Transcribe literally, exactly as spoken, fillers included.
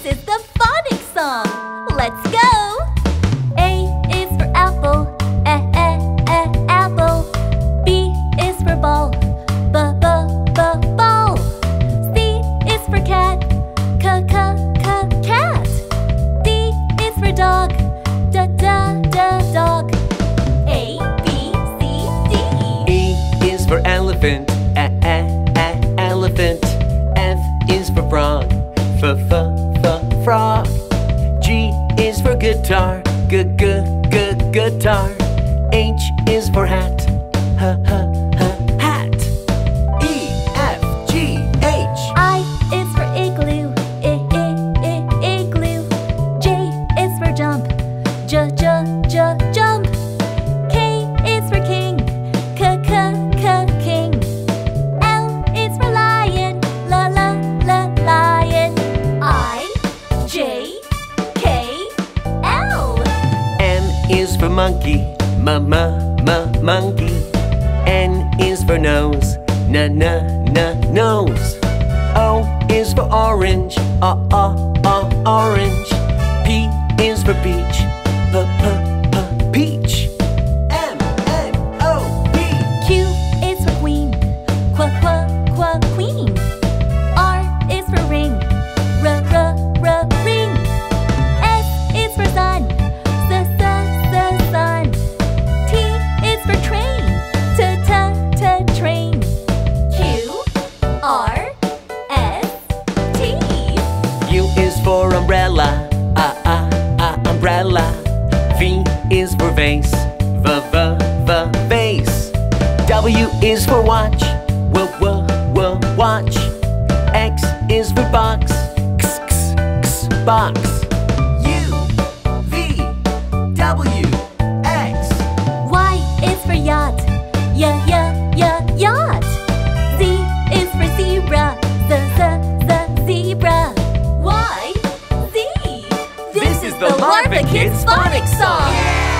is the Phonics song. Let's go! A is for apple, eh, eh, eh, apple. B is for ball, b, b, b, ball. C is for cat, c, c, c, cat. D is for dog, d, d, d, dog. A, B, C, D. E is for elephant, eh, eh, eh, elephant. F is for frog, f, f, f, frog. G is for guitar, g, g, g, guitar. H is for hat, h, h, h, hat. E, F, G, H. I is for igloo, I, I, I, igloo. J is for jump, j, j, j, jump. K is for king, k, k, k, king. L is for lion, la, la, la, lion. I, J, K, L. M is for monkey, m, m, m, monkey. N is for nose, n, n, n, nose. O is for orange, o, o, o, orange. P is for peach, p, p, p, peach. M, N, O, P. Q is for queen, qu, qu, qu, queen. R is for ring, r, r, r, ring. S is for sun, s, s, s, sun. T is for train, t, t, t, train. Q, R, S, T. U is for umbrella, ah, ah, ah, umbrella. V is for vase, v, v, v, vase. W is for watch, w, w, w, watch. X is for box, x, x, x, box. U, V, W, X. Y is for yacht, y, y, y, yacht. Z is for zebra, z, z, z, zebra. Y, Z. This is the Larva Kids Phonics song.